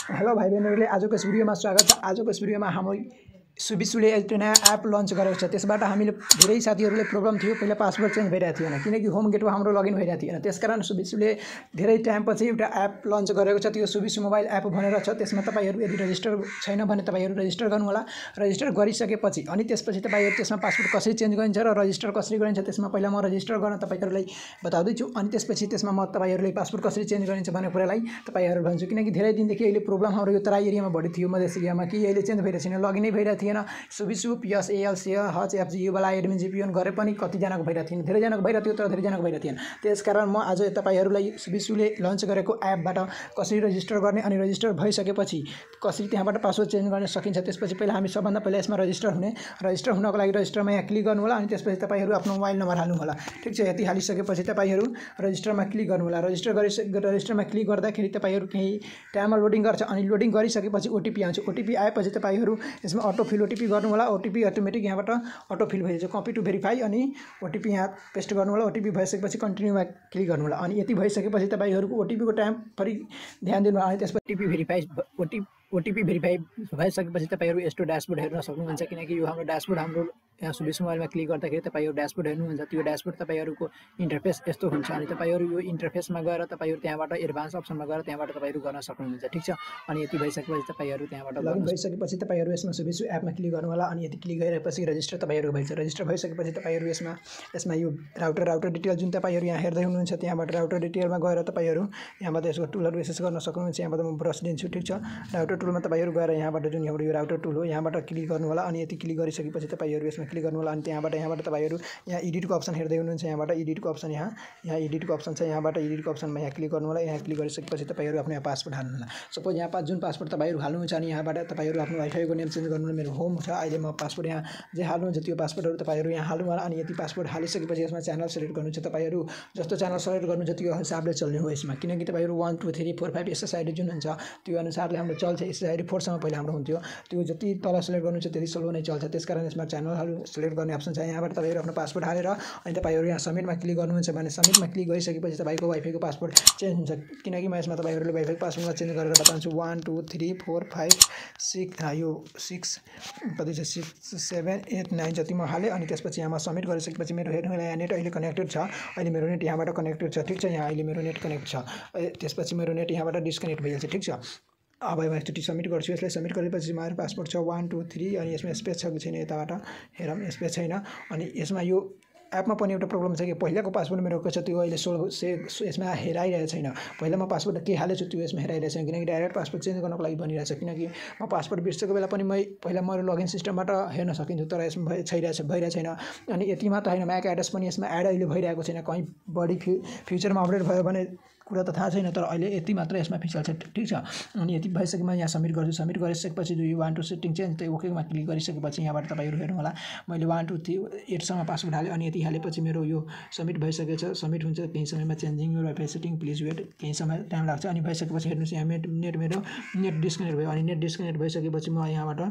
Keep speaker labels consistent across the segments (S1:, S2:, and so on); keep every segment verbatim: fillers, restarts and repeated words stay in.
S1: Hello भाइ बहिनीहरुले आजको यस भिडियोमा स्वागत छ। आजको यस भिडियोमा हामी सुबिसुले एउटा नयाँ एप लन्च गरेको छ। त्यसबाट हामीले धेरै साथीहरुले प्रब्लम थियो, पहिला पासवर्ड चेन्ज भइरहेको थिएन किनकि होम गेटमा हाम्रो लगइन भइरहेको थिएन। त्यसकारण सुबिसुले धेरै टाइम पछि एउटा एप लन्च गरेको छ। त्यो सुबिसु मोबाइल एप भनेर छ। त्यसमा तपाईहरु यदि रजिस्टर छैन भने तपाईहरु रजिस्टर गर्नु होला। रजिस्टर गरिसकेपछि अनि त्यसपछि तपाईहरु त्यसमा पासवर्ड कसरी चेन्ज गरिन्छ र रजिस्टर कसरी गरिन्छ त्यसमा पहिला म रजिस्टर गर्न तपाईहरुलाई बताउँदै छु अनि त्यसपछि त्यसमा म तपाईहरुले पासवर्ड कसरी चेन्ज गरिन्छ भन्ने कुरालाई तपाईहरु भन्छु किनकि धेरै दिनदेखि अहिले प्रब्लम हाम्रो यो तराई एरियामा बढी थियो, मधेस एरियामा कि अहिले चेन्ज भइरहेको छैन, लगइन नै भइरहेको थिएन। सुबिसु पिएस एएल सेल हच एफजी वाला एडमिन जिपिएन गरे पनि कति जनाको भइरहेको थिएन, धेरै जनाको भइरहेको थियो तर धेरै जनाको भइरहेको थिएन। त्यसकारण म आज तपाईहरुलाई सुबिसुले लन्च गरेको एपबाट कसरी रजिस्टर गर्ने अनि रजिस्टर भइसकेपछि कसरी त्यहाँबाट पासवर्ड चेन्ज गर्न सकिन्छ त्यसपछि पहिला हामी सबभन्दा पहिला यसमा रजिस्टर हुने रजिस्टर हुनको लागि रजिस्टरमा यहाँ क्लिक गर्नु होला अनि त्यसपछि तपाईहरु आफ्नो मोबाइल नम्बर हाल्नु होला। ठीक छ, यति हालिसकेपछि तपाईहरु रजिस्टरमा क्लिक गर्नु होला। रजिस्टर गरि रजिस्टरमा क्लिक गर्दाखेरि तपाईहरु केही टाइममा लोडिङ गर्छ अनि लोडिङ गरिसकेपछि ओटीपी आउँछ। ओटीपी आएपछि तपाईहरु यसमा अटो फिल ओटीपी गर्नु होला। ओटीपी अटोमेटिक यहाँबाट अटो फिल भइन्छ। कपी टु भेरिफाई अनि ओटीपी यहाँ पेस्ट गर्नु होला। ओटीपी भइसकेपछि कन्टिन्यूमा क्लिक गर्नु होला अनि यति भइसकेपछि तपाईहरुको ओटीपीको टाइम फेरि ध्यान दिनु होला अनि त्यसपछि OTP verify OTP OTP verify भइसकेपछि तपाईहरु यस्तो ड्याशबोर्ड हेर्न सक्नुहुन्छ किनकि यो हाम्रो ड्याशबोर्ड हाम्रो यहाँ सुबिसु मोबाइलमा क्लिक गर्दाखेरि तपाईहरु ड्याशबोर्ड हेर्नुहुन्छ। त्यो ड्याशबोर्ड तपाईहरुको इन्टरफेस यस्तो हुन्छ अनि तपाईहरु यो इन्टरफेसमा गएर तपाईहरु त्यहाँबाट एडभान्स अप्सनमा गएर त्यहाँबाट तपाईहरु गर्न सक्नुहुन्छ। ठीक छ, अनि यति भइसकेपछि तपाईहरु त्यहाँबाट लगइन भइसकेपछि तपाईहरु यसमा सुबिसु एपमा क्लिक गर्नु होला अनि यति क्लिक गरेपछि रजिस्टर तपाईहरु भइन्छ। रजिस्टर भइसकेपछि तपाईहरु यसमा यसमा यो राउटर राउटर डिटेल जुन तपाईहरु यहाँ हेर्दै हुनुहुन्छ त्यहाँबाट राउटर डिटेलमा गएर तपाईहरु यहाँबाट यसको टुलहरु एक्सेस गर्न सक्नुहुन्छ। यहाँबाट म ब्रस दिन्छु। ठीक छ, राउटर टुलमा तपाईहरु गएर यहाँबाट जुन हाम्रो यो राउटर टुल हो यहाँबाट क्लिक गर्नु होला अनि यति क्लिक गरिसकेपछि तपाईहरु यसमा क्लिक गर्नु होला अनि त्यहाँबाट यहाँबाट तपाईहरु यहाँ एडिटको अप्सन हेर्दै हुनुहुन्छ। यहाँबाट एडिटको अप्सन यहाँ यहाँ एडिटको अप्सन छ। यहाँबाट एडिटको अप्सनमा यहाँ क्लिक गर्नु होला। यहाँ क्लिक गरिसकेपछि तपाईहरु आफ्नो यहाँ पासवर्ड हाल्नु होला। सपोज यहाँ पास जुन पासवर्ड तपाईहरु हाल्नुहुन्छ अनि यहाँबाट तपाईहरु आफ्नो वाइफाईको नेम चेन्ज गर्नु होला। मेरो होम छ, अहिले म पासवर्ड यहाँ जे हाल्नुहुन्छ त्यो पासवर्डहरु तपाईहरु यहाँ हाल्नु होला अनि यति पासवर्ड हालिसकेपछि यसमा च्यानल सेलेक्ट गर्नु छ। तपाईहरु जस्तो च्यानल सेलेक्ट गर्नुहुन्छ त्यो हिसाबले चल्ने हो यसमा किनकि तपाईहरु one two three four five SSID जुन हुन्छ त्यो अनुसारले हाम्रो चल्छ। एसएसआईडी फोर सम्म पहिला हाम्रो हुन्थ्यो, त्यो जति तल सेलेक्ट गर्नुहुन्छ त्यति स्लो नै चल्छ। त्यसकारण यसमा च्यानलहरु सेलेक्ट गर्ने अप्सन छ। यहाँबाट तपाईहरु आफ्नो पासवर्ड हालेर अनि तपाईहरु यहाँ सबमिटमा क्लिक गर्नुहुन्छ भने सबमिटमा क्लिक गरिसकेपछि तपाईको वाइफाईको पासवर्ड चेन्ज हुन्छ किनकि म यसमा तपाईहरुले वाइफाईको पासवर्ड चेन्ज गरेर बताउँछु। one two three four five six यो six कति छ six seven eight nine जति म हाले अनि त्यसपछि यहाँ म सबमिट गरिसकेपछि मेरो हेर्नु होला यहाँ नेट अहिले कनेक्टेड छ। अहिले मेरो नेट यहाँबाट कनेक्टेड छ। ठीक छ, यहाँ अहिले मेरो नेट कनेक्ट छ। त्यसपछि मेरो नेट यहाँबाट डिस्कनेक्ट भइहाल्छ। ठीक छ, अब म एकचोटि सबमिट गर्छु। यसलाई सबमिट गरेपछि मेरो पासवर्ड छ one two three अनि यसमा स्पेस छ कि छैन यताबाट हेरौँ, स्पेस छैन अनि यसमा यो एपमा पनि एउटा प्रब्लम छ कि पहिलाको पासवर्ड मेरो के छ त्यो अहिले सोल्भ से यसमा हेराइरहेको छैन। पहिला म पासवर्ड के हालेछु त्यो यसमा हेराइरहेको छैन किनकि डाइरेक्ट पासवर्ड चेन्ज गर्नको लागि भनिरहेछ किनकि म पासवर्ड बिर्सेको बेला पनि मै पहिला मेरो लगइन सिस्टमबाट हेर्न सकिन्थ्यो तर यसमा छैरहेछ भइरहेको छैन। अनि यति मात्र होइन, म्याक एड्रेस पनि यसमा एड अहिले भइरहेको छैन। कहीँ बढी फ्यु फ्युचरमा अपडेट भयो भने कुरा त थाहा छैन तर अहिले यति मात्र यसमा फिचर छ। ठीक छ, अनि यति भइसकेपछि म यहाँ सबमिट गर्छु। सबमिट गरिसकेपछि जो यो वान टू सेटिङ चेन्ज त्यो ओकेमा क्लिक गरिसकेपछि यहाँबाट तपाईहरु हेर्नु होला मैले one two three eight सम्म पासवर्ड हालेँ अनि यति हालेपछि मेरो यो सबमिट भइसकेको छ। सबमिट हुन्छ केही समयमा चेन्जिङ यो वाइफाई सेटिङ प्लिज वेट केही समय टाइम लाग्छ अनि भइसकेपछि हेर्नुस् यहाँ नेट मेरो नेट डिस्कनेक्ट भयो अनि नेट डिस्कनेक्ट भइसकेपछि म यहाँबाट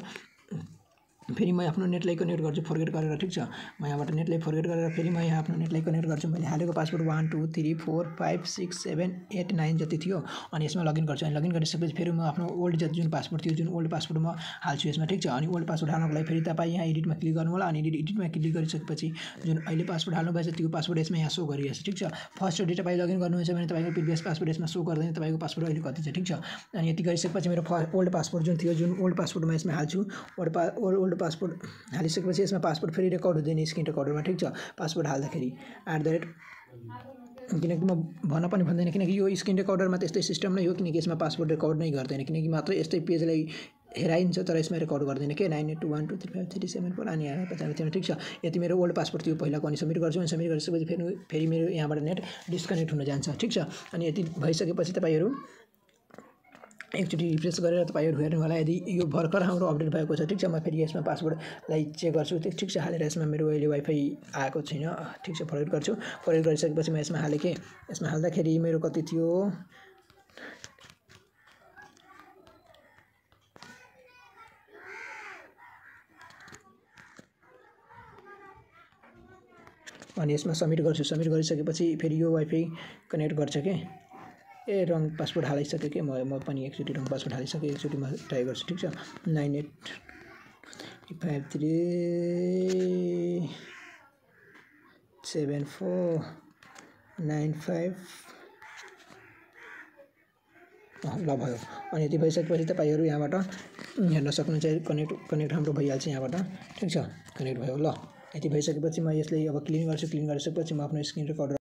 S1: फेरि म आफ्नो नेटलाई कनेक्ट गर्छु फर्गेट गरेर। ठीक छ, म यहाँबाट नेटलाई फर्गेट गरेर फेरि म यहाँ आफ्नो नेटलाई कनेक्ट गर्छु। मैले हालेको password one two three four five six seven eight nine जति थियो अनि यसमा लगइन गर्छु अनि लगइन गरिसकेपछि फेरि म आफ्नो ओल्ड जति जुन पासवर्ड थियो जुन ओल्ड पासवर्ड म हाल्छु यसमा। ठीक छ, अनि ओल्ड पासवर्ड हाल्नको लागि फेरि तपाईँ यहाँ एडिटमा क्लिक गर्नु होला अनि एडिटमा क्लिक गरिसकेपछि जुन अहिले पासवर्ड हाल्नु भएछ त्यो पासवर्ड यसमा यहाँ सो गरिरहेछ। ठीक छ, फर्स्टचोटि तपाईँ लगइन गर्नुहुन्छ भने तपाईँको प्रिभियस पासवर्ड यसमा सो गर्दैन, तपाईँको पासवर्ड अहिले कति छ। ठीक छ, अनि यति गरिसकेपछि मेरो ओल्ड पासवर्ड जुन थियो जुन ओल्ड पासवर्ड म यसमा हाल्छु। ओल्ड पा ओल्ड पासवर्ड हालिसकेपछि यसमा पासवर्ड फेरि रेकर्ड हुँदैन स्क्रिन रेकर्डरमा। ठीक छ, पासवर्ड हाल्दाखेरि एट द रेट किनकि म भन्न पनि भन्दैन किनकि यो स्क्रिन रेकर्डरमा त्यस्तै सिस्टम नै हो किनकि यसमा पासवर्ड रेकर्ड नै गर्दैन किनकि मात्र यस्तै पेजलाई हेराइन्छ तर यसमा रेकर्ड गर्दैन के nine eight two one two three five three seven four अनि यहाँ पचास थियो। ठीक छ, यति मेरो ओल्ड पासवर्ड थियो पहिलाको अनि सबमिट गर्छु अनि सबमिट गरिसकेपछि फेरि फेरि मेरो यहाँबाट नेट डिस्कनेक्ट हुन जान्छ। ठीक छ, अनि यति भइसकेपछि तपाईहरु एकचोटि रिफ्रेस गरेर तपाईहरु हेर्नु होला यदि यो भर्खर हाम्रो अपडेट भएको छ। ठीक छ, म फेरि यसमा पासवर्डलाई चेक गर्छु। ठीक छ, हालेर यसमा मेरो अहिले वाइफाई आएको छैन। ठीक छ, फरवर्ड गर्छु। फरवर्ड गरिसकेपछि म यसमा हालेँ के यसमा हाल्दाखेरि मेरो कति थियो अनि यसमा सबमिट गर्छु। सबमिट गरिसकेपछि फेरि यो वाइफाई कनेक्ट गर्छ के ए रङ पासवर्ड हालिसकेँ कि म म पनि एकचोटि रङ पासवर्ड हालिसकेँ एकचोटि म ट्राई गर्छु ठिक छ nine eight five three seven four nine five ल भयो अनि यति भइसकेपछि तपाईँहरू यहाँबाट हेर्न सक्नुहुन्छ कनेक्ट कनेक्ट हाम्रो भइहाल्छ यहाँबाट ठिक छ कनेक्ट भयो ल यति भइसकेपछि म यसलाई अब क्लिन गर्छु क्लिन गरिसकेपछि म आफ्नो स्क्रिन रेकर्डर